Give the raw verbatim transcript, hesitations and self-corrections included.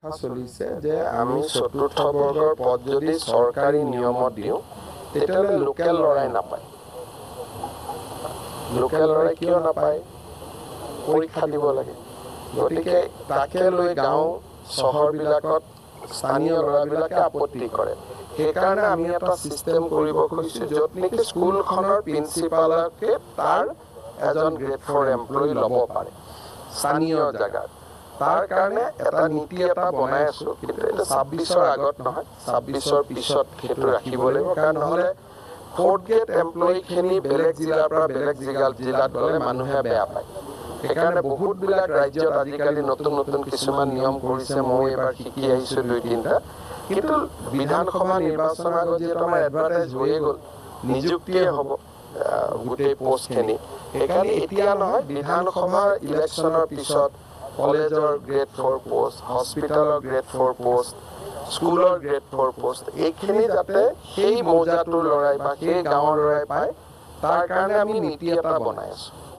চলিছে যে আমি চতুৰ্থ বৰ্গৰ পদ যদি চৰকাৰী নিয়মত দিওঁ তেতিয়াহ'লে লোকেল লৰাই নাপায়। লোকেল লৰাই কিয় নাপায়? পৰীক্ষা দিব লাগে। গতিকে তাকে লৈ গাঁও চহৰবিলাকত স্থানীয় ল'ৰাবিলাকে আপত্তি কৰে। সেইকাৰণে আমি এটা ছিষ্টেম কৰিব খুজিছোঁ য'ত নেকি স্কুলখনৰ প্ৰিন্সিপালকে তাৰ এজন গ্ৰেড ফ'ৰ এমপ্লয়ী ল'ব পাৰে স্থানীয় জেগাত। তাৰ কাৰণে এটা নীতি এটা বনাই আছোঁ, কিন্তু এইটো ছাব্বিছৰ আগত নহয়, ছাব্বিছৰ পিছত সেইটো ৰাখিব লাগিব। কাৰণ নহ'লে ফ'ৰ্থ গ্ৰেড এমপ্লয়ীখিনি বেলেগ জিলাৰ পৰা বেলেগ জিলা জিলাত গ'লে মানুহে বেয়া পায়। সেইকাৰণে বহুতবিলাক ৰাজ্যত আজিকালি নতুন নতুন কিছুমান নিয়ম কৰিছে। মই এইবাৰ শিকি আহিছোঁ দুই তিনিটা। কিন্তু বিধানসভা নিৰ্বাচনৰ আগত যিহেতু আমাৰ এডভাৰটাইজ হৈয়ে গ'ল, নিযুক্তিয়ে হ'ব গোটেই পষ্টখিনি। সেইকাৰণে এতিয়া নহয়, বিধানসভাৰ ইলেকশ্যনৰ পিছত কলেজৰ গ্ৰেড ফ'ৰ পোষ্ট, হস্পিটেলৰ গ্ৰেড ফ'ৰ পোষ্ট, স্কুলৰ গ্ৰেড ফ'ৰ পোষ্ট, এইখিনি যাতে সেই মৌজাটোৰ ল'ৰাই বা সেই গাঁৱৰ ল'ৰাই পায়, তাৰ কাৰণে আমি নীতি এটা বনাই আছোঁ।